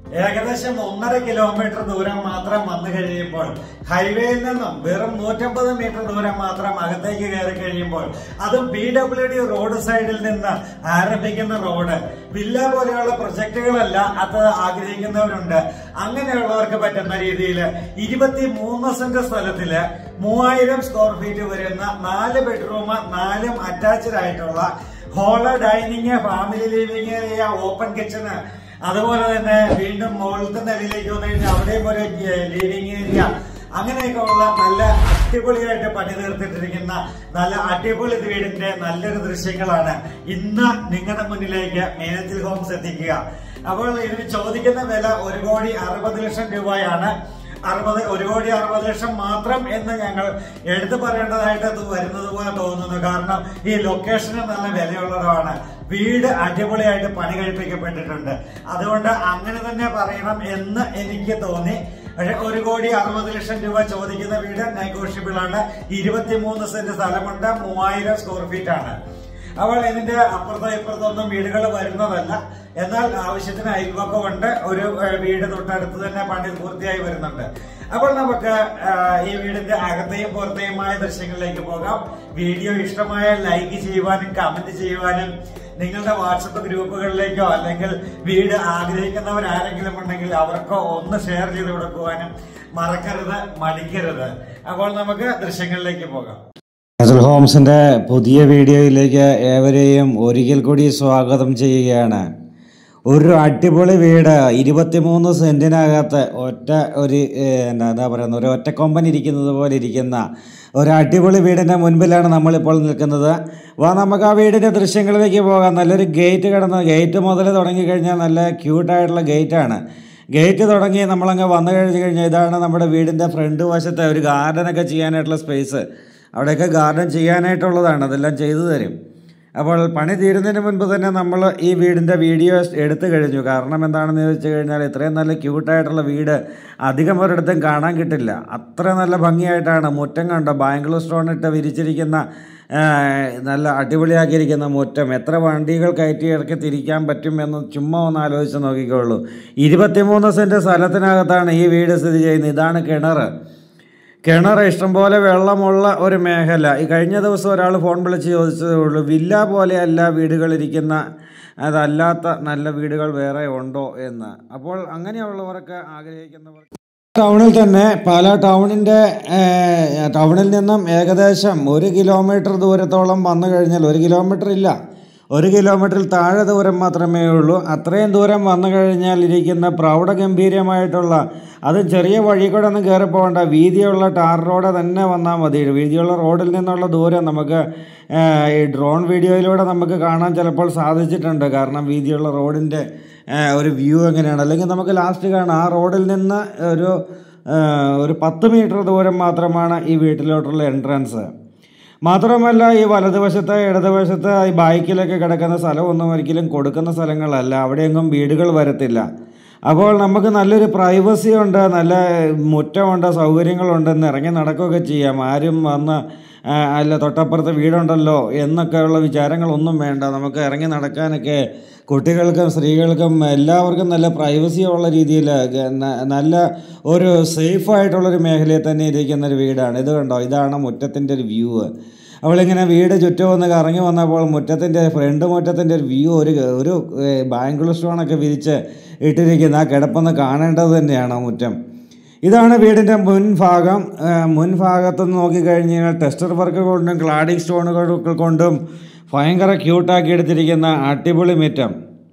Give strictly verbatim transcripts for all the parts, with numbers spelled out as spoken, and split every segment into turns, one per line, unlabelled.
ഏകദേശം ഒന്നര കിലോമീറ്റർ ദൂരം മാത്രം വന്നു കഴിയുമ്പോൾ ഹൈവേയിൽ നിന്നും വെറും നൂറ്റമ്പത് മീറ്റർ ദൂരം മാത്രം അകത്തേക്ക് കയറി കഴിയുമ്പോൾ അതും പി ഡബ്ല്യു ഡി റോഡ് സൈഡിൽ നിന്ന് ആരംഭിക്കുന്ന റോഡ് വില്ല പോലെയുള്ള പ്രൊജക്ടുകളല്ല അത് ആഗ്രഹിക്കുന്നവരുണ്ട്. അങ്ങനെയുള്ളവർക്ക് പറ്റുന്ന രീതിയിൽ ഇരുപത്തി മൂന്ന് സെന്റ് സ്ഥലത്തില് മൂവായിരം സ്ക്വയർ ഫീറ്റ് വരുന്ന നാല് ബെഡ്റൂം നാലും അറ്റാച്ച്ഡ് ആയിട്ടുള്ള hall dining family living area open kitchen അതുപോലെ തന്നെ വീണ്ടും മുകളിലത്തെ നിലയിലേക്ക് വന്നു കഴിഞ്ഞാൽ അവിടെയും ഒരു ലിവിംഗ് ഏരിയ അങ്ങനെയൊക്കെ ഉള്ള നല്ല അടിപൊളിയായിട്ട് പണി തീർത്തിട്ടിരിക്കുന്ന നല്ല അടിപൊളി വീടിന്റെ നല്ലൊരു ദൃശ്യങ്ങളാണ് ഇന്ന് നിങ്ങളുടെ മുന്നിലേക്ക് മീനച്ചിൽ ഹോംസ് എത്തിക്കുക. അപ്പോൾ ഇതിന് ചോദിക്കുന്ന വില ഒരു കോടി അറുപത് ലക്ഷം രൂപയാണ്. അറുപത് ഒരു കോടി അറുപത് ലക്ഷം മാത്രം എന്ന് ഞങ്ങൾ എടുത്തു പറയേണ്ടതായിട്ട് വരുന്നത് പോലെ തോന്നുന്നു. കാരണം ഈ ലൊക്കേഷന് നല്ല വിലയുള്ളതാണ്. വീട് അടിപൊളിയായിട്ട് പണി കഴിപ്പിക്കപ്പെട്ടിട്ടുണ്ട്. അതുകൊണ്ട് അങ്ങനെ തന്നെ പറയണം എന്ന് എനിക്ക് തോന്നി. പക്ഷെ ഒരു കോടി അറുപത് ലക്ഷം രൂപ ചോദിക്കുന്ന വീട് നെഗോഷ്യബിൾ ആണ്. ഇരുപത്തിമൂന്ന് സെന്റ് സ്ഥലമുണ്ട്, മൂവായിരം സ്ക്വയർ ഫീറ്റ് ആണ്. അപ്പോൾ ഇതിന്റെ അപ്പുറത്തോ ഇപ്പുറത്തൊന്നും വീടുകൾ വരുന്നതല്ല. എന്നാൽ ആവശ്യത്തിന് അയൽവക്കമുണ്ട്. ഒരു വീട് തൊട്ടടുത്ത് തന്നെ പണി പൂർത്തിയായി വരുന്നുണ്ട്. അപ്പോൾ നമുക്ക് ഈ വീടിന്റെ അകത്തെയും പുറത്തെയുമായ ദൃശ്യങ്ങളിലേക്ക് പോകാം. വീഡിയോ ഇഷ്ടമായ ലൈക്ക് ചെയ്യുവാനും കമന്റ് ചെയ്യുവാനും നിങ്ങളുടെ വാട്സപ്പ് ഗ്രൂപ്പുകളിലേക്കോ അല്ലെങ്കിൽ വീട് ആഗ്രഹിക്കുന്നവരാരെങ്കിലും ഉണ്ടെങ്കിൽ അവർക്കോ ഒന്ന് ഷെയർ ചെയ്ത് കൊടുക്കുവാനും മറക്കരുത്, മടിക്കരുത്. അപ്പോൾ നമുക്ക് ദൃശ്യങ്ങളിലേക്ക് പോകാം.
മീനച്ചിൽ ഹോംസിന്റെ പുതിയ വീഡിയോയിലേക്ക് ഏവരെയും ഒരിക്കൽ കൂടി സ്വാഗതം ചെയ്യുകയാണ്. ഒരു അടിപൊളി വീട് ഇരുപത്തിമൂന്ന് സെന്റിനകത്ത് ഒറ്റ ഒരു എന്താ പറയുന്നത് ഒരു ഒറ്റക്കൊമ്പൻ ഇരിക്കുന്നത് പോലെ ഇരിക്കുന്ന ഒരു അടിപൊളി വീടിൻ്റെ മുൻപിലാണ് നമ്മളിപ്പോൾ നിൽക്കുന്നത്. വാ നമുക്ക് ആ വീടിൻ്റെ ദൃശ്യങ്ങളിലേക്ക് പോകാം. നല്ലൊരു ഗേറ്റ് കിടന്ന് ഗേറ്റ് മുതൽ തുടങ്ങിക്കഴിഞ്ഞാൽ നല്ല ക്യൂട്ടായിട്ടുള്ള ഗേറ്റാണ്. ഗേറ്റ് തുടങ്ങി നമ്മളങ്ങ് വന്നു കഴിഞ്ഞ് കഴിഞ്ഞാൽ ഇതാണ് നമ്മുടെ വീടിൻ്റെ ഫ്രണ്ട് വശത്തെ ഒരു ഗാർഡനൊക്കെ ചെയ്യാനായിട്ടുള്ള സ്പേസ്. അവിടെയൊക്കെ ഗാർഡൻ ചെയ്യാനായിട്ടുള്ളതാണ്, അതെല്ലാം ചെയ്തു തരും. അപ്പോൾ പണി തീരുന്നതിന് മുൻപ് തന്നെ നമ്മൾ ഈ വീടിൻ്റെ വീഡിയോ എടുത്തു കഴിഞ്ഞു. കാരണം എന്താണെന്ന് ചോദിച്ചു കഴിഞ്ഞാൽ ഇത്രയും നല്ല ക്യൂട്ടായിട്ടുള്ള വീട് അധികം ഒരിടത്തും കാണാൻ കിട്ടില്ല. അത്ര നല്ല ഭംഗിയായിട്ടാണ് മുറ്റം കണ്ടോ, ബാംഗ്ലൂർ സ്റ്റോൺ ഇട്ട് വിരിച്ചിരിക്കുന്ന നല്ല അടിപൊളിയാക്കിയിരിക്കുന്ന മുറ്റം. എത്ര വണ്ടികൾ കയറ്റി ഇറക്കി തിരിക്കാൻ പറ്റും എന്ന് ചുമ്മാ ഒന്ന് ആലോചിച്ച് നോക്കിക്കോളൂ. ഇരുപത്തിമൂന്ന് സെൻറ്റ് സ്ഥലത്തിനകത്താണ് ഈ വീട് സ്ഥിതി ചെയ്യുന്നത്. ഇതാണ് കിണർ. കിണർ ഇഷ്ടംപോലെ വെള്ളമുള്ള ഒരു മേഖല. ഈ കഴിഞ്ഞ ദിവസം ഒരാൾ ഫോൺ വിളിച്ച് ചോദിച്ചതേ ഉള്ളൂ, വില്ല പോലെയല്ല വീടുകളിരിക്കുന്ന അതല്ലാത്ത നല്ല വീടുകൾ വേറെ ഉണ്ടോ എന്ന്. അപ്പോൾ അങ്ങനെയുള്ളവർക്ക് ആഗ്രഹിക്കുന്നവർ ടൗണിൽ തന്നെ പാലാ ടൗണിൻ്റെ ടൗണിൽ നിന്നും ഏകദേശം ഒരു കിലോമീറ്റർ ദൂരത്തോളം വന്നു കഴിഞ്ഞാൽ, ഒരു കിലോമീറ്റർ ഇല്ല, ഒരു കിലോമീറ്ററിൽ താഴെ ദൂരം മാത്രമേ ഉള്ളൂ. അത്രയും ദൂരം വന്നു കഴിഞ്ഞാൽ ഇരിക്കുന്ന പ്രൗഢഗംഭീരമായിട്ടുള്ള, അത് ചെറിയ വഴി കൂടെ ഒന്നും കയറി പോകേണ്ട, വീതിയുള്ള ടാർ റോഡ് തന്നെ വന്നാൽ മതി. വീതിയുള്ള റോഡിൽ നിന്നുള്ള ദൂരം നമുക്ക് ഈ ഡ്രോൺ വീഡിയോയിലൂടെ നമുക്ക് കാണാൻ ചിലപ്പോൾ സാധിച്ചിട്ടുണ്ട്. കാരണം വീതിയുള്ള റോഡിൻ്റെ ഒരു വ്യൂ എങ്ങനെയാണ്. അല്ലെങ്കിൽ നമുക്ക് ലാസ്റ്റ് കാണാം ആ റോഡിൽ നിന്ന് ഒരു ഒരു പത്ത് മീറ്റർ ദൂരം മാത്രമാണ് ഈ വീട്ടിലോട്ടുള്ള എൻട്രൻസ്. മാത്രമല്ല ഈ വലതുവശത്ത് ഇടതുവശത്ത് ഈ ബൈക്കിലൊക്കെ കിടക്കുന്ന സ്ഥലമൊന്നും ഒരിക്കലും കൊടുക്കുന്ന സ്ഥലങ്ങളല്ല. അവിടെയെങ്ങും വീടുകൾ വരത്തില്ല. അപ്പോൾ നമുക്ക് നല്ലൊരു പ്രൈവസി ഉണ്ട്, നല്ല മുറ്റമുണ്ട്, സൗകര്യങ്ങളുണ്ടെന്ന് ഇറങ്ങി നടക്കുകയൊക്കെ ചെയ്യാം. ആരും വന്ന് അല്ല തൊട്ടപ്പുറത്ത് വീടുണ്ടല്ലോ എന്നൊക്കെയുള്ള വിചാരങ്ങളൊന്നും വേണ്ട. നമുക്ക് ഇറങ്ങി നടക്കാനൊക്കെ കുട്ടികൾക്കും സ്ത്രീകൾക്കും എല്ലാവർക്കും നല്ല പ്രൈവസി ഉള്ള രീതിയിൽ നല്ല ഒരു സേഫായിട്ടുള്ളൊരു മേഖലയിൽ തന്നെ ഇരിക്കുന്നൊരു വീടാണ്. ഇത് കണ്ടോ, ഇതാണ് മുറ്റത്തിൻ്റെ ഒരു വ്യൂ. അവളിങ്ങനെ വീട് ചുറ്റും ഒന്ന് കറങ്ങി വന്നപ്പോൾ മുറ്റത്തിൻ്റെ ഫ്രണ്ട് മുറ്റത്തിൻ്റെ ഒരു വ്യൂ, ഒരു ഒരു ബാംഗ്ലൂർ സ്റ്റോണൊക്കെ വിരിച്ച് ഇട്ടിരിക്കുന്ന ആ കിടപ്പൊന്ന് കാണേണ്ടത് തന്നെയാണ് മുറ്റം. ഇതാണ് വീടിൻ്റെ മുൻഭാഗം. മുൻഭാഗത്തുനിന്ന് നോക്കിക്കഴിഞ്ഞ് കഴിഞ്ഞാൽ ടെസ്റ്റർ വർക്ക് കൊണ്ടും ക്ലാഡിംഗ് സ്റ്റോണുകൾ കൊണ്ടും ഭയങ്കര ക്യൂട്ടാക്കി എടുത്തിരിക്കുന്ന അടിപൊളി മുറ്റം.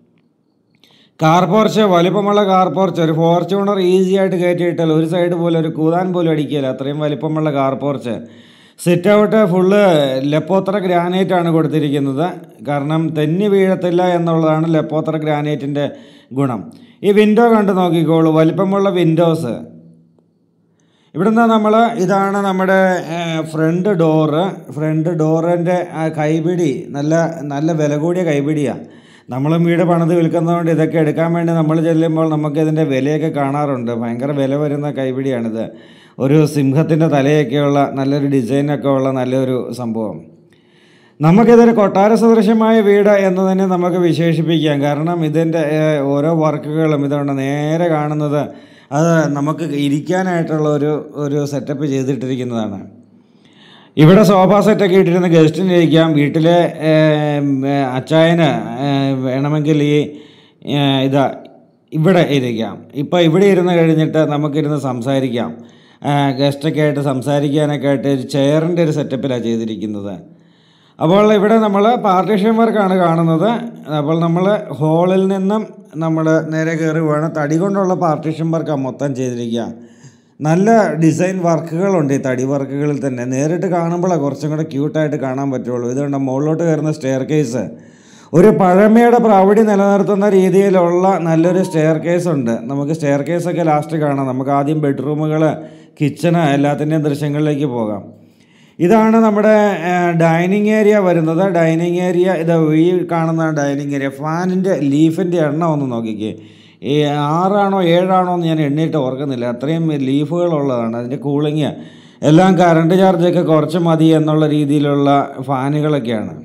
കാർ പോർച്ച്, വലിപ്പമുള്ള കാർ പോർച്ച്, ഒരു ഫോർച്യൂണർ ഈസി ആയിട്ട് കയറ്റിയിട്ടാൽ ഒരു സൈഡ് പോലും ഒരു കൂതാൻ പോലും അടിക്കില്ല, അത്രയും വലിപ്പമുള്ള car porch. Sit out full ലെപ്പോത്ര ഗ്രാനൈറ്റാണ് കൊടുത്തിരിക്കുന്നത്. കാരണം തെന്നി വീഴത്തില്ല എന്നുള്ളതാണ് ലെപ്പോത്ര ഗ്രാനൈറ്റിൻ്റെ ഗുണം. ഈ വിൻഡോ കണ്ട് നോക്കിക്കോളൂ, വലിപ്പമുള്ള വിൻഡോസ്. ഇവിടുന്ന് നമ്മൾ ഇതാണ് നമ്മുടെ ഫ്രണ്ട് ഡോറ്. ഫ്രണ്ട് ഡോറിൻ്റെ കൈപിടി നല്ല നല്ല വില കൂടിയ കൈപിടിയാണ്. നമ്മളും വീട് പണിത് വിൽക്കുന്നതുകൊണ്ട് ഇതൊക്കെ എടുക്കാൻ വേണ്ടി നമ്മൾ ചെല്ലുമ്പോൾ നമുക്കിതിൻ്റെ വിലയൊക്കെ കാണാറുണ്ട്. ഭയങ്കര വില വരുന്ന കൈപിടിയാണിത്. ഒരു സിംഹത്തിൻ്റെ തലയൊക്കെയുള്ള നല്ലൊരു ഡിസൈനൊക്കെ ഉള്ള നല്ലൊരു സംഭവം. നമുക്കിതൊരു കൊട്ടാര സദൃശമായ വീട് എന്ന് തന്നെ നമുക്ക് വിശേഷിപ്പിക്കാം. കാരണം ഇതിൻ്റെ ഓരോ വർക്കുകളും ഇതുകൊണ്ട് നേരെ കാണുന്നത് അത് നമുക്ക് ഇരിക്കാനായിട്ടുള്ള ഒരു ഒരു സെറ്റപ്പ് ചെയ്തിട്ടിരിക്കുന്നതാണ്. ഇവിടെ സോഫ സെറ്റൊക്കെ ഇട്ടിരുന്ന് ഗസ്റ്റിന് ഇരിക്കാം. വീട്ടിലെ അച്ചായന് വേണമെങ്കിൽ ഈ ഇതാ ഇവിടെ ഇരിക്കാം. ഇപ്പോൾ ഇവിടെ ഇരുന്ന് കഴിഞ്ഞിട്ട് നമുക്കിരുന്ന് സംസാരിക്കാം. ഗസ്റ്റൊക്കെ ആയിട്ട് സംസാരിക്കാനൊക്കെ ആയിട്ട് ഒരു ചെയറിൻ്റെ ഒരു സെറ്റപ്പിലാണ് ചെയ്തിരിക്കുന്നത്. അപ്പോൾ ഇവിടെ നമ്മൾ പാർട്ടീഷൻ വർക്കാണ് കാണുന്നത്. അപ്പോൾ നമ്മൾ ഹോളിൽ നിന്നും നമ്മൾ നേരെ കയറി വേണം. തടി കൊണ്ടുള്ള പാർട്ടീഷൻ വർക്കാണ് മൊത്തം ചെയ്തിരിക്കുക. നല്ല ഡിസൈൻ വർക്കുകളുണ്ട് ഈ തടി വർക്കുകളിൽ തന്നെ. നേരിട്ട് കാണുമ്പോഴാണ് കുറച്ചും കൂടെ ക്യൂട്ടായിട്ട് കാണാൻ പറ്റുള്ളൂ. ഇതുകൊണ്ട് മുകളിലോട്ട് കയറുന്ന സ്റ്റെയർ കേസ് ഒരു പഴമയുടെ പ്രൗഢി നിലനിർത്തുന്ന രീതിയിലുള്ള നല്ലൊരു സ്റ്റെയർ കേസ് ഉണ്ട്. നമുക്ക് സ്റ്റെയർ കേസൊക്കെ ലാസ്റ്റ് കാണാം. നമുക്ക് ആദ്യം ബെഡ്റൂമുകൾ, കിച്ചണ് എല്ലാത്തിൻ്റെയും ദൃശ്യങ്ങളിലേക്ക് പോകാം. ഇതാണ് നമ്മുടെ ഡൈനിങ് ഏരിയ വരുന്നത്. ഡൈനിങ് ഏരിയ ഇത് ഈ കാണുന്ന ഡൈനിങ് ഏരിയ. ഫാനിൻ്റെ ലീഫിൻ്റെ എണ്ണം ഒന്ന് നോക്കിക്കേ. ഈ ആറാണോ ഏഴാണോ എന്ന് ഞാൻ എണ്ണിയിട്ട് ഓർക്കുന്നില്ല. അത്രയും ലീഫുകളുള്ളതാണ്. അതിൻ്റെ കൂളിങ് എല്ലാം കറണ്ട് ചാർജൊക്കെ കുറച്ച് മതി എന്നുള്ള രീതിയിലുള്ള ഫാനുകളൊക്കെയാണ്.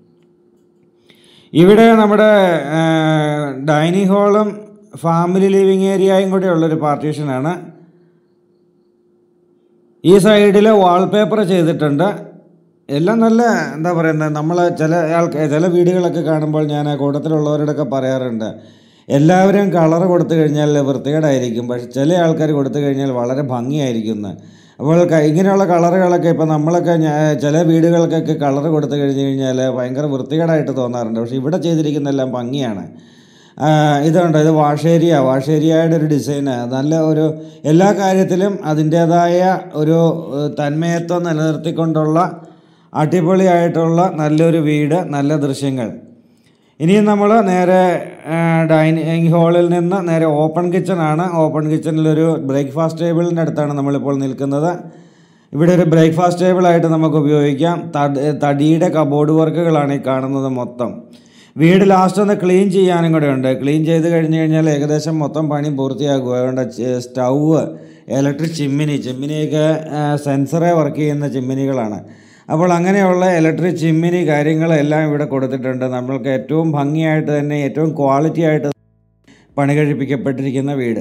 ഇവിടെ നമ്മുടെ ഡൈനിങ് ഹോളും ഫാമിലി ലിവിങ് ഏരിയയും കൂടെ ഉള്ളൊരു പാർട്ടീഷനാണ്. ഈ സൈഡിൽ വാൾപേപ്പർ ചെയ്തിട്ടുണ്ട്. എല്ലാം നല്ല എന്താ പറയുന്നത്, നമ്മൾ ചില ആൾക്കാർ ചില വീടുകളൊക്കെ കാണുമ്പോൾ ഞാൻ കൂട്ടത്തിലുള്ളവരോടൊക്കെ പറയാറുണ്ട്, എല്ലാവരും കളർ കൊടുത്തു കഴിഞ്ഞാൽ വൃത്തികേടായിരിക്കും, പക്ഷെ ചില ആൾക്കാർ കൊടുത്തു കഴിഞ്ഞാൽ വളരെ ഭംഗിയായിരിക്കും. അപ്പോൾ ഇങ്ങനെയുള്ള കളറുകളൊക്കെ ഇപ്പോൾ നമ്മളൊക്കെ ചില വീടുകൾക്കൊക്കെ കളർ കൊടുത്തു കഴിഞ്ഞ് കഴിഞ്ഞാൽ ഭയങ്കര വൃത്തികേടായിട്ട് തോന്നാറുണ്ട്. പക്ഷേ ഇവിടെ ചെയ്തിരിക്കുന്നതെല്ലാം ഭംഗിയാണ്. ഇതുണ്ട്, ഇത് വാഷേരിയ വാഷേരിയയുടെ ഒരു ഡിസൈന്. നല്ല ഒരു എല്ലാ കാര്യത്തിലും അതിൻ്റേതായ ഒരു തന്മയത്വം നിലനിർത്തിക്കൊണ്ടുള്ള അടിപൊളിയായിട്ടുള്ള നല്ലൊരു വീട്, നല്ല ദൃശ്യങ്ങൾ. ഇനിയും നമ്മൾ നേരെ ഡൈനിങ് ഹാളിൽ നിന്ന് നേരെ ഓപ്പൺ കിച്ചണാണ്. ഓപ്പൺ കിച്ചണിലൊരു ബ്രേക്ക്ഫാസ്റ്റ് ടേബിളിൻ്റെ അടുത്താണ് നമ്മളിപ്പോൾ നിൽക്കുന്നത്. ഇവിടെ ഒരു ബ്രേക്ക്ഫാസ്റ്റ് ടേബിളായിട്ട് നമുക്ക് ഉപയോഗിക്കാം. തടിയുടെ കബോർഡ് വർക്കുകളാണ് ഈ കാണുന്നത് മൊത്തം. വീട് ലാസ്റ്റ് ഒന്ന് ക്ലീൻ ചെയ്യാനും കൂടെ ഉണ്ട്. ക്ലീൻ ചെയ്ത് കഴിഞ്ഞ് കഴിഞ്ഞാൽ ഏകദേശം മൊത്തം പണി പൂർത്തിയാകും. അതുകൊണ്ട് സ്റ്റൗവ്, ഇലക്ട്രിക് ചിമ്മിനി, ചിമ്മിനിയൊക്കെ സെൻസറെ വർക്ക് ചെയ്യുന്ന ചിമ്മിനികളാണ്. അപ്പോൾ അങ്ങനെയുള്ള ഇലക്ട്രിക് ചിമ്മിനി കാര്യങ്ങളെല്ലാം ഇവിടെ കൊടുത്തിട്ടുണ്ട്. നമ്മൾക്ക് ഏറ്റവും ഭംഗിയായിട്ട് തന്നെ ഏറ്റവും ക്വാളിറ്റി ആയിട്ട് പണി കഴിപ്പിക്കപ്പെട്ടിരിക്കുന്ന വീട്.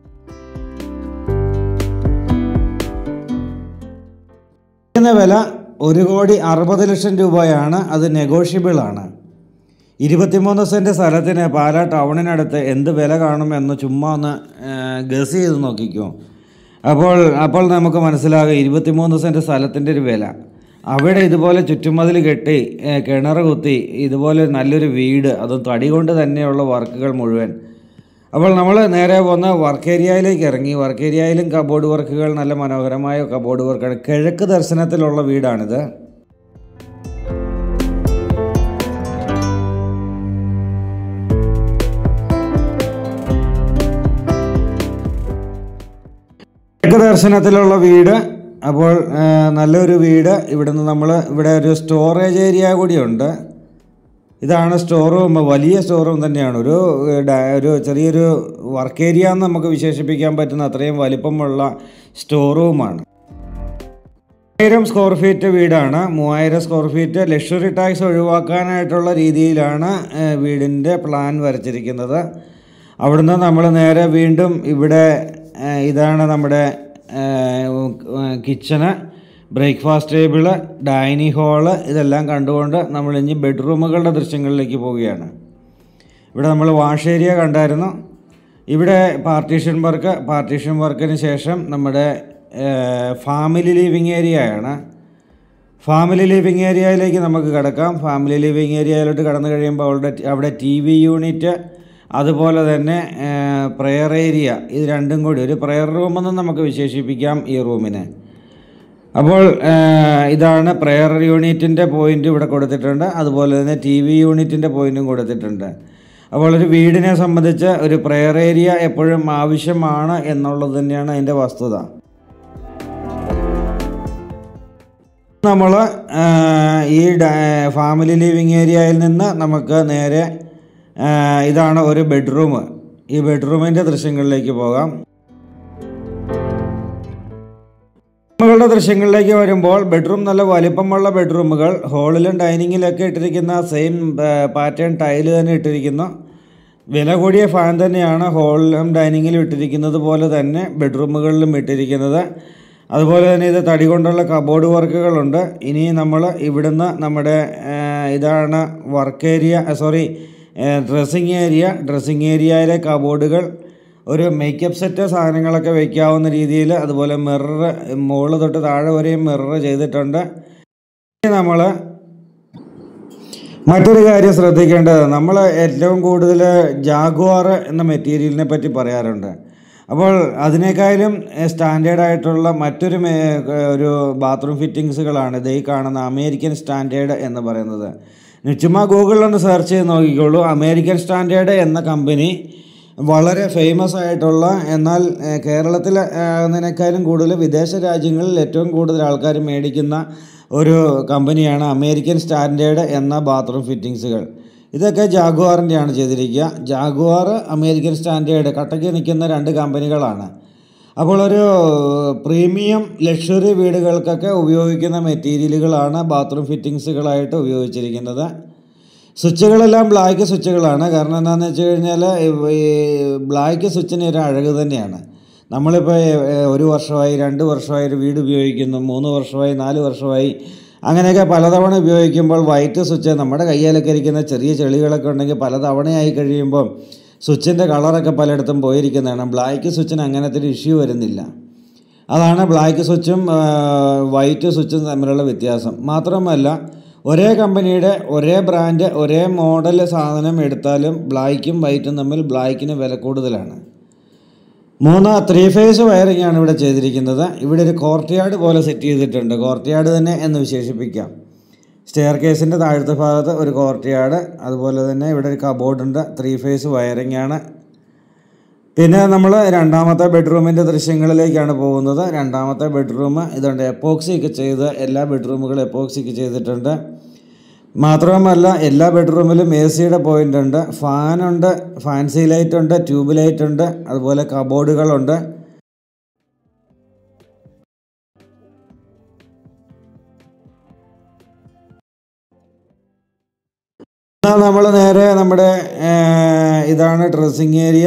വില ഒരു കോടി അറുപത് ലക്ഷം രൂപയാണ്. അത് നെഗോഷ്യബിളാണ്. ഇരുപത്തിമൂന്ന് സെൻറ്റ് സ്ഥലത്തിന് പാലാ ടൗണിനടുത്ത് എന്ത് വില കാണുമെന്ന് ചുമ്മാ ഒന്ന് ഗസ് ചെയ്ത് നോക്കിക്കോ. അപ്പോൾ അപ്പോൾ നമുക്ക് മനസ്സിലാകും ഇരുപത്തിമൂന്ന് സെൻറ്റ് സ്ഥലത്തിൻ്റെ ഒരു വില. അവിടെ ഇതുപോലെ ചുറ്റുമതിൽ കെട്ടി കിണർ കുത്തി ഇതുപോലെ നല്ലൊരു വീട്, അതും തടി കൊണ്ട് തന്നെയുള്ള വർക്കുകൾ മുഴുവൻ. അപ്പോൾ നമ്മൾ നേരെ വന്ന് വർക്ക് ഏരിയയിലേക്ക് ഇറങ്ങി. വർക്ക് ഏരിയയിലും കബോർഡ് വർക്കുകൾ, നല്ല മനോഹരമായ കബോർഡ് വർക്കാണ്. കിഴക്ക് ദർശനത്തിലുള്ള വീടാണിത്. കിഴക്ക് ദർശനത്തിലുള്ള വീട്. അപ്പോൾ നല്ലൊരു വീട്. ഇവിടുന്ന് നമ്മൾ ഇവിടെ ഒരു സ്റ്റോറേജ് ഏരിയ കൂടിയുണ്ട്. ഇതാണ് സ്റ്റോർ റൂം. വലിയ സ്റ്റോർ റൂം തന്നെയാണ്. ഒരു ഒരു ചെറിയൊരു വർക്ക് ഏരിയ എന്ന് നമുക്ക് വിശേഷിപ്പിക്കാൻ പറ്റുന്ന അത്രയും വലിപ്പമുള്ള സ്റ്റോർ റൂമാണ്. മൂവായിരം സ്ക്വയർ ഫീറ്റ് വീടാണ്. മൂവായിരം സ്ക്വയർ ഫീറ്റ് ലക്ഷറി ടാക്സ് ഒഴിവാക്കാനായിട്ടുള്ള രീതിയിലാണ് വീടിൻ്റെ പ്ലാൻ വരച്ചിരിക്കുന്നത്. അവിടുന്ന് നമ്മൾ നേരെ വീണ്ടും ഇവിടെ ഇതാണ് നമ്മുടെ kitchen, breakfast table, dining hall, ഇതെല്ലാം കണ്ടുകൊണ്ട് നമ്മൾ ഇനി ബെഡ്റൂമുകളുടെ ദൃശ്യങ്ങളിലേക്ക് പോവുകയാണ്. ഇവിടെ നമ്മൾ വാഷ് ഏരിയ കണ്ടായിരുന്നു. ഇവിടെ പാർട്ടീഷൻ വർക്ക്, പാർട്ടീഷൻ വർക്കിന് ശേഷം നമ്മുടെ ഫാമിലി ലിവിങ് ഏരിയയാണ്. ഫാമിലി ലിവിങ് ഏരിയയിലേക്ക് നമുക്ക് കിടക്കാം. ഫാമിലി ലിവിങ് ഏരിയയിലോട്ട് കടന്നു കഴിയുമ്പോൾ അവിടെ അവിടെ ടി വി യൂണിറ്റ്, അതുപോലെ തന്നെ പ്രെയർ ഏരിയ, ഇത് രണ്ടും കൂടി ഒരു പ്രെയർ റൂമെന്ന് നമുക്ക് വിശേഷിപ്പിക്കാം ഈ റൂമിനെ. അപ്പോൾ ഇതാണ് പ്രെയർ യൂണിറ്റിൻ്റെ പോയിൻ്റ് ഇവിടെ കൊടുത്തിട്ടുണ്ട്. അതുപോലെ തന്നെ ടി വി യൂണിറ്റിൻ്റെ പോയിൻറ്റും കൊടുത്തിട്ടുണ്ട്. അപ്പോൾ ഒരു വീടിനെ സംബന്ധിച്ച് ഒരു പ്രെയർ ഏരിയ എപ്പോഴും ആവശ്യമാണ് എന്നുള്ളത് തന്നെയാണ് അതിൻ്റെ വസ്തുത. നമ്മൾ ഈ ഫാമിലി ലിവിങ് ഏരിയയിൽ നിന്ന് നമുക്ക് നേരെ ഇതാണ് ഒരു ബെഡ്റൂം. ഈ ബെഡ്റൂമിൻ്റെ ദൃശ്യങ്ങളിലേക്ക് പോകാം. ബെഡ്റൂമുകളുടെ ദൃശ്യങ്ങളിലേക്ക് വരുമ്പോൾ ബെഡ്റൂം നല്ല വലിപ്പമുള്ള ബെഡ്റൂമുകൾ, ഹോളിലും ഡൈനിങ്ങിലൊക്കെ ഇട്ടിരിക്കുന്ന സെയിം പാറ്റേൺ ടൈല് തന്നെ ഇട്ടിരിക്കുന്നു. വില കൂടിയ ഫാൻ തന്നെയാണ് ഹോളിലും ഡൈനിങ്ങിലും ഇട്ടിരിക്കുന്നത് പോലെ തന്നെ ബെഡ്റൂമുകളിലും ഇട്ടിരിക്കുന്നത്. അതുപോലെ തന്നെ ഇത് തടി കൊണ്ടുള്ള കബോർഡ് വർക്കുകളുണ്ട്. ഇനി നമ്മൾ ഇവിടുന്ന് നമ്മുടെ ഇതാണ് work area, sorry dressing area. Dressing ഏരിയയിലെ കബോർഡുകൾ ഒരു മേക്കപ്പ് സെറ്റ് സാധനങ്ങളൊക്കെ വയ്ക്കാവുന്ന രീതിയിൽ, അതുപോലെ മിറർ മുകളിൽ തൊട്ട് താഴെ വരെയും മിറർ ചെയ്തിട്ടുണ്ട്. നമ്മൾ മറ്റൊരു കാര്യം ശ്രദ്ധിക്കേണ്ടത്, നമ്മൾ ഏറ്റവും കൂടുതൽ ജാഗ്വാർ എന്ന മെറ്റീരിയലിനെ പറ്റി പറയാറുണ്ട്. അപ്പോൾ അതിനേക്കാളും സ്റ്റാൻഡേർഡ് ആയിട്ടുള്ള മറ്റൊരു ഒരു ബാത്റൂം ഫിറ്റിങ്സുകളാണ് ഇത് ഈ കാണുന്ന അമേരിക്കൻ സ്റ്റാൻഡേർഡ് എന്ന് പറയുന്നത്. ചുമ്മാ ഗൂഗിളിലൊന്ന് സെർച്ച് ചെയ്ത് നോക്കിക്കോളൂ. അമേരിക്കൻ സ്റ്റാൻഡേർഡ് എന്ന കമ്പനി വളരെ ഫേമസ് ആയിട്ടുള്ള, എന്നാൽ കേരളത്തിൽ അതിനേക്കാളും കൂടുതൽ വിദേശ രാജ്യങ്ങളിൽ ഏറ്റവും കൂടുതൽ ആൾക്കാർ മേടിക്കുന്ന ഒരു കമ്പനിയാണ് അമേരിക്കൻ സ്റ്റാൻഡേർഡ് എന്ന ബാത്റൂം ഫിറ്റിങ്സുകൾ. ഇതൊക്കെ ജാഗ്വാറിൻ്റെയാണ് ചെയ്തിരിക്കുക. ജാഗ്വാർ, അമേരിക്കൻ സ്റ്റാൻഡേർഡ് കട്ടയ്ക്ക് നിൽക്കുന്ന രണ്ട് കമ്പനികളാണ്. അപ്പോൾ ഒരു പ്രീമിയം ലക്ഷറി വീടുകൾക്കൊക്കെ ഉപയോഗിക്കുന്ന മെറ്റീരിയലുകളാണ് ബാത്റൂം ഫിറ്റിങ്സുകളായിട്ട് ഉപയോഗിച്ചിരിക്കുന്നത്. സ്വിച്ചുകളെല്ലാം ബ്ലാക്ക് സ്വിച്ചുകളാണ്. കാരണം എന്താണെന്ന് വെച്ച് കഴിഞ്ഞാൽ ഈ ബ്ലാക്ക് സ്വിച്ചിന് ഒരു അഴക് തന്നെയാണ്. നമ്മളിപ്പോൾ ഒരു വർഷമായി, രണ്ട് വർഷമായി ഒരു വീട് ഉപയോഗിക്കുന്നു, മൂന്ന് വർഷമായി, നാല് വർഷമായി, അങ്ങനെയൊക്കെ പലതവണ ഉപയോഗിക്കുമ്പോൾ വൈറ്റ് സ്വിച്ച് നമ്മുടെ കയ്യിലൊക്കെ ഇരിക്കുന്ന ചെറിയ ചെളികളൊക്കെ ഉണ്ടെങ്കിൽ പലതവണയായി കഴിയുമ്പോൾ സ്വിച്ചിൻ്റെ കളറൊക്കെ പലയിടത്തും പോയിരിക്കുന്നതാണ്. ബ്ലാക്ക് സ്വിച്ചിന് അങ്ങനത്തെ ഒരു ഇഷ്യൂ വരുന്നില്ല. അതാണ് ബ്ലാക്ക് സ്വിച്ചും വൈറ്റ് സ്വിച്ചും തമ്മിലുള്ള വ്യത്യാസം. മാത്രമല്ല, ഒരേ കമ്പനിയുടെ ഒരേ ബ്രാൻഡ് ഒരേ മോഡൽ സാധനം എടുത്താലും ബ്ലാക്കും വൈറ്റും തമ്മിൽ ബ്ലാക്കിന് വില കൂടുതലാണ്. മൂന്ന് ത്രീ ഫേസ് വയറിംഗ് ആണ് ഇവിടെ ചെയ്തിരിക്കുന്നത്. ഇവിടെ ഒരു കോർട്ട്യാർഡ് പോലെ സെറ്റ് ചെയ്തിട്ടുണ്ട്. കോർട്ട്യാർഡ് തന്നെ എന്ന് വിശേഷിപ്പിക്കാം. സ്റ്റെയർ കേസിൻ്റെ താഴത്തെ ഭാഗത്ത് ഒരു കോർട്ട്യാർഡ്, അതുപോലെ തന്നെ ഇവിടെ ഒരു കബോർഡുണ്ട്. ത്രീ ഫേസ് വയറിംഗ് ആണ്. പിന്നെ നമ്മൾ രണ്ടാമത്തെ ബെഡ്റൂമിൻ്റെ ദൃശ്യങ്ങളിലേക്കാണ് പോകുന്നത്. രണ്ടാമത്തെ ബെഡ്റൂം ഇതുണ്ട്, എപ്പോക്സിയൊക്കെ ചെയ്ത് എല്ലാ ബെഡ്റൂമുകളും എപ്പോക്സിയൊക്കെ ചെയ്തിട്ടുണ്ട്. മാത്രവുമല്ല, എല്ലാ ബെഡ്റൂമിലും എ സിയുടെ പോയിൻ്റ് ഉണ്ട്, ഫാനുണ്ട്, ഫാൻസി ലൈറ്റ് ഉണ്ട്, ട്യൂബ് ലൈറ്റ് ഉണ്ട്, അതുപോലെ കബോർഡുകളുണ്ട്. നമ്മൾ നേരെ നമ്മുടെ ഇതാണ് ഡ്രസ്സിങ് ഏരിയ.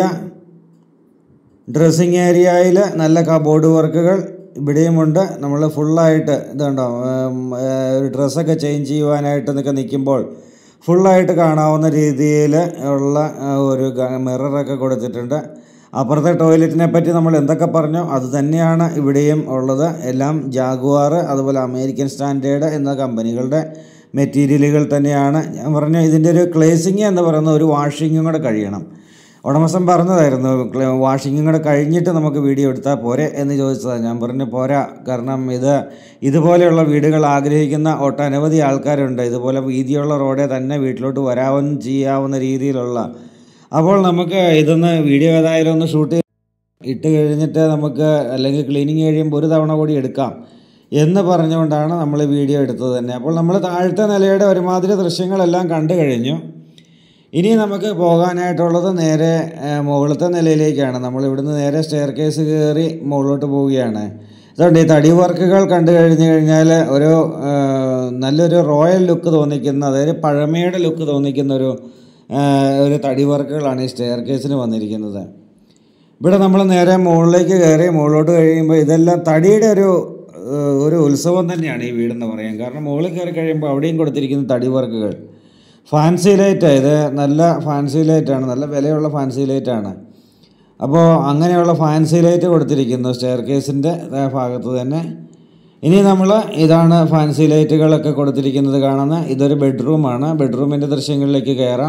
ഡ്രസ്സിങ് ഏരിയയിൽ നല്ല കബോർഡ് വർക്കുകൾ ഇവിടെയുമുണ്ട്. നമ്മൾ ഫുള്ളായിട്ട് ഇതുണ്ടോ, ഒരു ഡ്രസ്സൊക്കെ ചേഞ്ച് ചെയ്യുവാനായിട്ടൊക്കെ നിൽക്കുമ്പോൾ ഫുള്ളായിട്ട് കാണാവുന്ന രീതിയിൽ ഉള്ള ഒരു മിററൊക്കെ കൊടുത്തിട്ടുണ്ട്. അപ്പുറത്തെ ടോയ്ലറ്റിനെ പറ്റി നമ്മൾ എന്തൊക്കെ പറഞ്ഞോ അത് തന്നെയാണ് ഇവിടെയും ഉള്ളത്. എല്ലാം ജാഗ്വാർ, അതുപോലെ അമേരിക്കൻ സ്റ്റാൻഡേർഡ് എന്ന കമ്പനികളുടെ മെറ്റീരിയലുകൾ തന്നെയാണ്. ഞാൻ പറഞ്ഞു, ഇതിൻ്റെ ഒരു ക്ലേസിങ് എന്ന് പറയുന്ന ഒരു വാഷിങ്ങും കൂടെ കഴിയണം. ഉടമസ്ഥൻ പറഞ്ഞതായിരുന്നു, വാഷിങ്ങും കൂടെ കഴിഞ്ഞിട്ട് നമുക്ക് വീഡിയോ എടുത്താൽ പോരെ എന്ന് ചോദിച്ചതാണ്. ഞാൻ പറഞ്ഞു പോരാ, കാരണം ഇത് ഇതുപോലെയുള്ള വീടുകൾ ആഗ്രഹിക്കുന്ന ഒട്ടനവധി ആൾക്കാരുണ്ട്. ഇതുപോലെ വീതിയുള്ള റോഡേ തന്നെ വീട്ടിലോട്ട് വരാവുന്ന ചെയ്യാവുന്ന രീതിയിലുള്ള. അപ്പോൾ നമുക്ക് ഇതൊന്ന് വീഡിയോ ഏതായാലും ഒന്ന് ഷൂട്ട് ഇട്ട് കഴിഞ്ഞിട്ട് നമുക്ക്, അല്ലെങ്കിൽ ക്ലീനിങ് കഴിയുമ്പോൾ ഒരു തവണ കൂടി എടുക്കാം എന്ന് പറഞ്ഞുകൊണ്ടാണ് നമ്മൾ വീഡിയോ എടുത്തത് തന്നെ. അപ്പോൾ നമ്മൾ താഴത്തെ നിലയുടെ ഒരുമാതിരി ദൃശ്യങ്ങളെല്ലാം കണ്ടു കഴിഞ്ഞു. ഇനി നമുക്ക് പോകാനായിട്ടുള്ളത് നേരെ മുകളിലത്തെ നിലയിലേക്കാണ്. നമ്മൾ ഇവിടുന്ന് നേരെ സ്റ്റെയർ കേസ് കയറി മുകളിലോട്ട് പോവുകയാണ്. അതുകൊണ്ട് ഈ തടി വർക്കുകൾ കണ്ടു കഴിഞ്ഞു കഴിഞ്ഞാൽ ഒരു നല്ലൊരു റോയൽ ലുക്ക് തോന്നിക്കുന്ന, അതായത് പഴമയുടെ ലുക്ക് തോന്നിക്കുന്ന ഒരു ഒരു തടി വർക്കുകളാണ് ഈ സ്റ്റെയർ കേസിന് വന്നിരിക്കുന്നത്. ഇവിടെ നമ്മൾ നേരെ മുകളിലേക്ക് കയറി മുകളിലോട്ട് കഴിയുമ്പോൾ ഇതെല്ലാം തടിയുടെ ഒരു ഒരു ഉത്സവം തന്നെയാണ് ഈ വീടെന്ന് പറയാം. കാരണം മുകളിൽ കയറി കഴിയുമ്പോൾ അവിടെയും കൊടുത്തിരിക്കുന്ന തടി വർക്കുകൾ. ഫാൻസി ലൈറ്റ്, ഇത് നല്ല ഫാൻസി ലൈറ്റാണ്, നല്ല വിലയുള്ള ഫാൻസി ലൈറ്റാണ്. അപ്പോൾ അങ്ങനെയുള്ള ഫാൻസി ലൈറ്റ് കൊടുത്തിരിക്കുന്നു സ്റ്റെയർ കേസിൻ്റെ ഭാഗത്ത് തന്നെ. ഇനി നമ്മൾ ഇതാണ് ഫാൻസി ലൈറ്റുകളൊക്കെ കൊടുത്തിരിക്കുന്നത് കാണുന്ന. ഇതൊരു ബെഡ്റൂമാണ്. ബെഡ്റൂമിൻ്റെ ദൃശ്യങ്ങളിലേക്ക് കയറാം.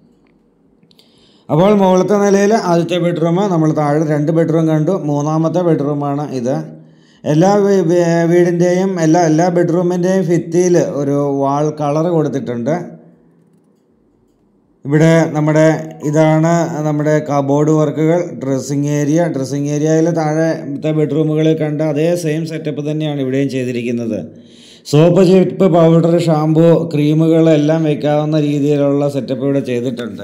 അപ്പോൾ മുകളിലത്തെ നിലയിൽ ആദ്യത്തെ ബെഡ്റൂം, നമ്മൾ താഴെ രണ്ട് ബെഡ്റൂം കണ്ടു. മൂന്നാമത്തെ ബെഡ്റൂമാണ് ഇത്. എല്ലാ വീടിൻ്റെയും എല്ലാ എല്ലാ ബെഡ്റൂമിൻ്റെയും ഭിത്തിയിൽ ഒരു വാൾ കളർ കൊടുത്തിട്ടുണ്ട്. ഇവിടെ നമ്മുടെ ഇതാണ് നമ്മുടെ കബോർഡ് വർക്കുകൾ. ഡ്രസ്സിങ് ഏരിയ, ഡ്രസ്സിങ് ഏരിയയിൽ താഴത്തെ ബെഡ്റൂമുകളിൽ കണ്ട അതേ സെയിം സെറ്റപ്പ് തന്നെയാണ് ഇവിടെയും ചെയ്തിരിക്കുന്നത്. സോപ്പ്, ചിപ്പ്, പൗഡർ, ഷാമ്പു, ക്രീമുകളെല്ലാം വയ്ക്കാവുന്ന രീതിയിലുള്ള സെറ്റപ്പ് ഇവിടെ ചെയ്തിട്ടുണ്ട്.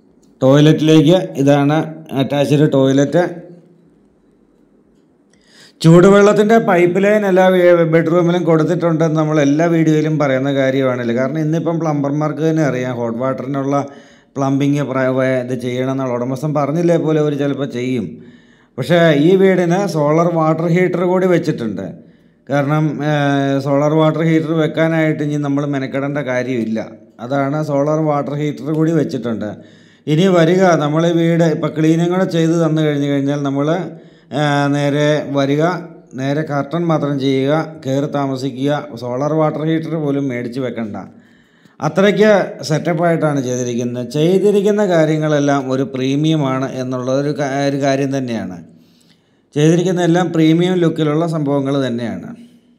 ടോയ്ലറ്റിലേക്ക് ഇതാണ് അറ്റാച്ച്ഡ് ടോയ്ലറ്റ്. ചൂടുവെള്ളത്തിൻ്റെ പൈപ്പ് ലൈൻ എല്ലാ ബെഡ്റൂമിലും കൊടുത്തിട്ടുണ്ടെന്ന് നമ്മൾ എല്ലാ വീഡിയോയിലും പറയുന്ന കാര്യമാണല്ലോ. കാരണം ഇന്നിപ്പം പ്ലംബർമാർക്ക് തന്നെ അറിയാം ഹോട്ട് വാട്ടറിനുള്ള പ്ലംബിങ് ഇത് ചെയ്യണമെന്നുള്ള ഉടമസ്ഥൻ പറഞ്ഞില്ലേ പോലെ അവർ ചിലപ്പോൾ ചെയ്യും. പക്ഷേ ഈ വീടിന് സോളർ വാട്ടർ ഹീറ്റർ കൂടി വെച്ചിട്ടുണ്ട്. കാരണം സോളർ വാട്ടർ ഹീറ്റർ വെക്കാനായിട്ട് ഇനി നമ്മൾ മെനക്കെടേണ്ട കാര്യമില്ല. അതാണ് സോളർ വാട്ടർ ഹീറ്റർ കൂടി വെച്ചിട്ടുണ്ട്. ഇനി വരിക നമ്മൾ ഈ വീട് ഇപ്പോൾ ക്ലീനിങ് കൂടെ ചെയ്ത് തന്നു കഴിഞ്ഞ് കഴിഞ്ഞാൽ നമ്മൾ നേരെ വരിക, നേരെ കർട്ടൻ മാത്രം ചെയ്യുക, കയറി താമസിക്കുക. സോളർ വാട്ടർ ഹീറ്റർ പോലും മേടിച്ച് വെക്കണ്ട. അത്രയ്ക്ക് സെറ്റപ്പായിട്ടാണ് ചെയ്തിരിക്കുന്നത്. ചെയ്തിരിക്കുന്ന കാര്യങ്ങളെല്ലാം ഒരു പ്രീമിയമാണ് എന്നുള്ള ഒരു ഒരു കാര്യം തന്നെയാണ്. ചെയ്തിരിക്കുന്ന എല്ലാം പ്രീമിയം ലുക്കിലുള്ള സംഭവങ്ങൾ തന്നെയാണ്.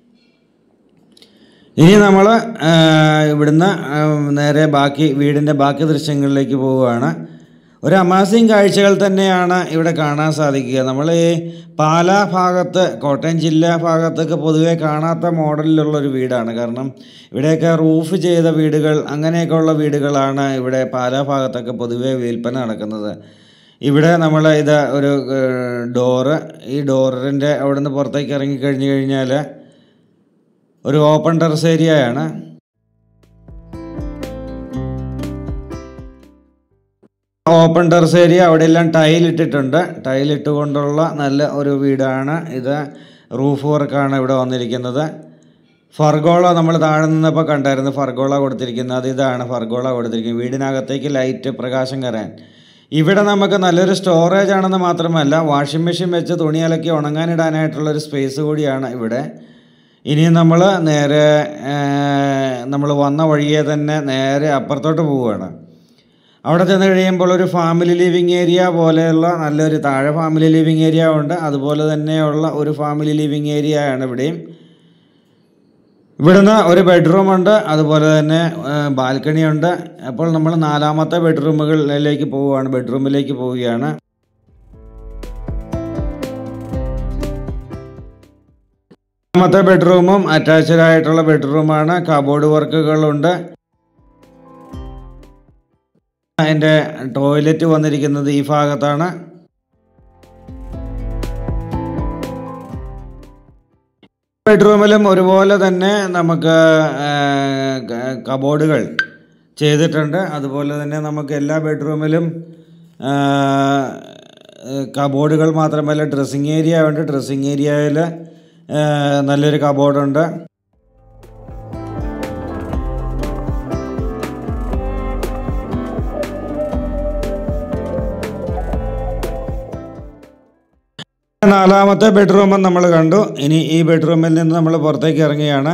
ഇനി നമ്മൾ ഇവിടുന്ന് നേരെ ബാക്കി വീടിൻ്റെ ബാക്കി ദൃശ്യങ്ങളിലേക്ക് പോവുകയാണ്. ഒരു അമാസിങ് കാഴ്ചകൾ തന്നെയാണ് ഇവിടെ കാണാൻ സാധിക്കുക. നമ്മൾ ഈ പാലാ ഭാഗത്ത്, കോട്ടയം ജില്ലാ ഭാഗത്തൊക്കെ പൊതുവേ കാണാത്ത മോഡലിലുള്ളൊരു വീടാണ്. കാരണം ഇവിടെയൊക്കെ റൂഫ് ചെയ്ത വീടുകൾ, അങ്ങനെയൊക്കെയുള്ള വീടുകളാണ് ഇവിടെ പാലാ ഭാഗത്തൊക്കെ പൊതുവേ വിൽപ്പന നടക്കുന്നത്. ഇവിടെ നമ്മൾ ഇത് ഒരു ഡോറ്, ഈ ഡോറിൻ്റെ അവിടെ നിന്ന് പുറത്തേക്ക് ഇറങ്ങിക്കഴിഞ്ഞ് കഴിഞ്ഞാൽ ഒരു ഓപ്പൺ ടെറസ് ഏരിയയാണ്. ഓപ്പൺ ടെറസ് ഏരിയ, അവിടെ എല്ലാം ടൈലിട്ടിട്ടുണ്ട്. ടൈലിട്ടുകൊണ്ടുള്ള നല്ല ഒരു വീടാണ് ഇത്. റൂഫ് വർക്കാണ് ഇവിടെ വന്നിരിക്കുന്നത്. ഫർഗോള നമ്മൾ താഴെ നിന്നപ്പോൾ കണ്ടായിരുന്നു ഫർഗോള കൊടുത്തിരിക്കുന്നത്. അത് ഇതാണ് ഫർഗോള കൊടുത്തിരിക്കുന്നത്. വീടിനകത്തേക്ക് ലൈറ്റ് പ്രകാശം കയറാൻ. ഇവിടെ നമുക്ക് നല്ലൊരു സ്റ്റോറേജ് ആണെന്ന് മാത്രമല്ല, വാഷിംഗ് മെഷീൻ വെച്ച് തുണി അലക്കി ഉണങ്ങാനിടാനായിട്ടുള്ളൊരു സ്പേസ് കൂടിയാണ് ഇവിടെ. ഇനി നമ്മൾ നേരെ നമ്മൾ വന്ന വഴിയെ തന്നെ നേരെ അപ്പുറത്തോട്ട് പോവുകയാണ്. അവിടെ ചെന്ന് കഴിയുമ്പോൾ ഒരു ഫാമിലി ലിവിങ് ഏരിയ പോലെയുള്ള നല്ലൊരു താഴെ ഫാമിലി ലിവിങ് ഏരിയ ഉണ്ട്. അതുപോലെ തന്നെയുള്ള ഒരു ഫാമിലി ലിവിങ് ഏരിയ ആണ് ഇവിടെയും. ഇവിടുന്ന് ഒരു ബെഡ്റൂമുണ്ട്, അതുപോലെ തന്നെ ബാൽക്കണി ഉണ്ട്. അപ്പോൾ നമ്മൾ നാലാമത്തെ ബെഡ്റൂമുകളിലേക്ക് പോവുകയാണ് ബെഡ്റൂമിലേക്ക് പോവുകയാണ്. നാലാമത്തെ ബെഡ്റൂമും അറ്റാച്ച്ഡ് ആയിട്ടുള്ള ബെഡ്റൂമാണ്. കബോർഡ് വർക്കുകളുണ്ട്. അതിൻ്റെ ടോയ്ലറ്റ് വന്നിരിക്കുന്നത് ഈ ഭാഗത്താണ്. ബെഡ്റൂമിലും ഒരുപോലെ തന്നെ നമുക്ക് കബോർഡുകൾ ചെയ്തിട്ടുണ്ട്. അതുപോലെ തന്നെ നമുക്ക് എല്ലാ ബെഡ്റൂമിലും കബോർഡുകൾ മാത്രമല്ല ഡ്രസ്സിങ് ഏരിയ ഉണ്ട്. ഡ്രസ്സിങ് ഏരിയയിൽ നല്ലൊരു കബോർഡുണ്ട്. നാലാമത്തെ ബെഡ്റൂമും നമ്മൾ കണ്ടു. ഇനി ഈ ബെഡ്റൂമിൽ നിന്ന് നമ്മൾ പുറത്തേക്ക് ഇറങ്ങുകയാണ്.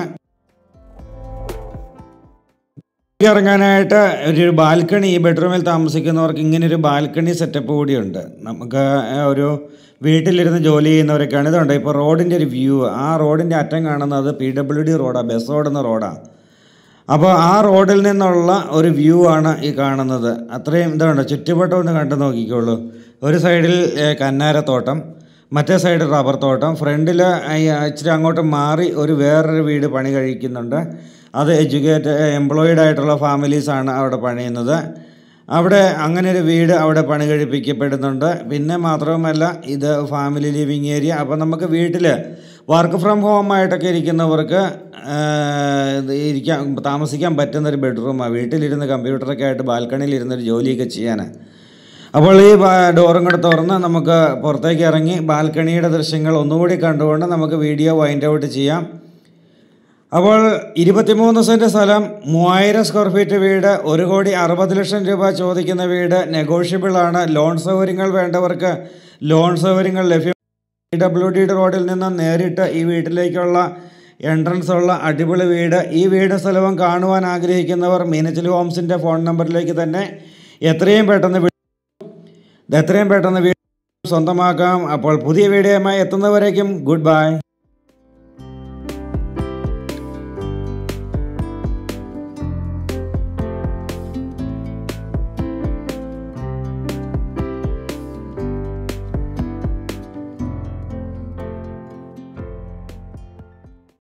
ഇറങ്ങാനായിട്ട് ഒരു ബാൽക്കണി, ഈ ബെഡ്റൂമിൽ താമസിക്കുന്നവർക്ക് ഇങ്ങനൊരു ബാൽക്കണി സെറ്റപ്പ് കൂടിയുണ്ട്. നമുക്ക് ഒരു വീട്ടിലിരുന്ന് ജോലി ചെയ്യുന്നവരൊക്കെയാണ്. ഇതുണ്ട് ഇപ്പോൾ റോഡിൻ്റെ ഒരു വ്യൂ. ആ റോഡിൻ്റെ അറ്റം കാണുന്നത് പി ഡബ്ല്യു ഡി റോഡാണ്, ബസ് ഓടുന്ന റോഡാണ്. അപ്പോൾ ആ റോഡിൽ നിന്നുള്ള ഒരു വ്യൂ ആണ് ഈ കാണുന്നത്. അത്രയും ഇതുണ്ട്. ചുറ്റുവട്ടം ഒന്ന് കണ്ടു നോക്കിക്കോളൂ. ഒരു സൈഡിൽ കന്നാരത്തോട്ടം, മറ്റേ സൈഡ് റബ്ബർ തോട്ടം. ഫ്രണ്ടിൽ ഇച്ചിരി അങ്ങോട്ട് മാറി ഒരു വേറൊരു വീട് പണി കഴിക്കുന്നുണ്ട്. അത് എഡ്യൂക്കേറ്റ് എംപ്ലോയിഡ് ആയിട്ടുള്ള ഫാമിലീസാണ് അവിടെ പണിയുന്നത്. അവിടെ അങ്ങനെ ഒരു വീട് അവിടെ പണി കഴിപ്പിക്കപ്പെടുന്നുണ്ട്. പിന്നെ മാത്രവുമല്ല ഇത് ഫാമിലി ലിവിങ് ഏരിയ. അപ്പോൾ നമുക്ക് വീട്ടിൽ വർക്ക് ഫ്രം ഹോം ആയിട്ടൊക്കെ ഇരിക്കുന്നവർക്ക് ഇരിക്കാൻ താമസിക്കാൻ പറ്റുന്നൊരു ബെഡ്റൂമാണ്. വീട്ടിലിരുന്ന് കമ്പ്യൂട്ടറൊക്കെ ആയിട്ട് ബാൽക്കണിയിലിരുന്നൊരു ജോലിയൊക്കെ ചെയ്യാൻ. അപ്പോൾ ഈ ഡോറും കൂടെ തുറന്ന് നമുക്ക് പുറത്തേക്ക് ഇറങ്ങി ബാൽക്കണിയുടെ ദൃശ്യങ്ങൾ ഒന്നുകൂടി കണ്ടുകൊണ്ട് നമുക്ക് വീഡിയോ വൈൻഡ് ഔട്ട് ചെയ്യാം. അപ്പോൾ ഇരുപത്തിമൂന്ന് സെൻറ്റ് സ്ഥലം, മൂവായിരം സ്ക്വയർ ഫീറ്റ് വീട്, ഒരു കോടി അറുപത് ലക്ഷം രൂപ ചോദിക്കുന്ന വീട്. നെഗോഷ്യബിളാണ്. ലോൺ സൗകര്യങ്ങൾ വേണ്ടവർക്ക് ലോൺ സൗകര്യങ്ങൾ ലഭ്യം. പി ഡബ്ല്യു ഡി റോഡിൽ നിന്ന് നേരിട്ട് ഈ വീട്ടിലേക്കുള്ള എൻട്രൻസ് ഉള്ള അടിപൊളി വീട്. ഈ വീട് സ്ഥലവും കാണുവാൻ ആഗ്രഹിക്കുന്നവർ മീനച്ചിൽ ഹോംസിൻ്റെ ഫോൺ നമ്പറിലേക്ക് തന്നെ എത്രയും പെട്ടെന്ന് എത്രയും പെട്ടെന്ന് വീട് സ്വന്തമാക്കാം. അപ്പോൾ പുതിയ വീഡിയോയുമായി എത്തുന്നവരേക്കും ഗുഡ് ബൈ.